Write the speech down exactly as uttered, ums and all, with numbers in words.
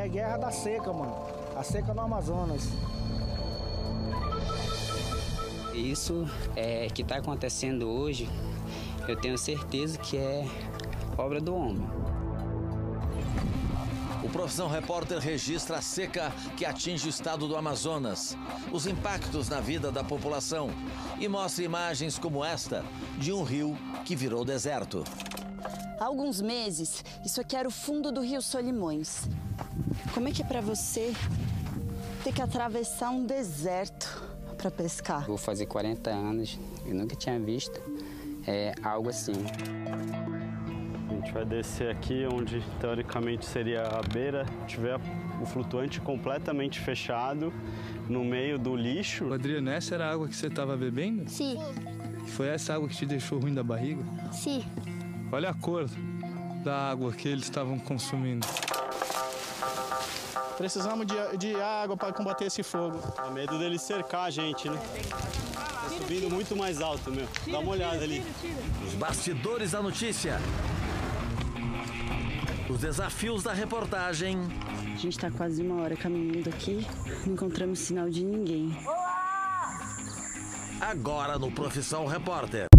é guerra da seca, mano. A seca no Amazonas. Isso é, que está acontecendo hoje, eu tenho certeza que é obra do homem. O Profissão Repórter registra a seca que atinge o estado do Amazonas, os impactos na vida da população e mostra imagens como esta de um rio que virou deserto. Há alguns meses, isso aqui era o fundo do rio Solimões. Como é que é para você ter que atravessar um deserto para pescar? Vou fazer quarenta anos, eu nunca tinha visto é, algo assim. A gente vai descer aqui onde teoricamente seria a beira, tiver o flutuante completamente fechado no meio do lixo. Adriano, essa era a água que você estava bebendo? Sim. Foi essa água que te deixou ruim da barriga? Sim. Olha a cor da água que eles estavam consumindo. Precisamos de, de água para combater esse fogo. Há medo dele cercar a gente, né? Tá subindo muito mais alto, meu. Dá uma olhada ali. Os bastidores da notícia. Os desafios da reportagem. A gente está quase uma hora caminhando aqui, não encontramos sinal de ninguém. Agora no Profissão Repórter.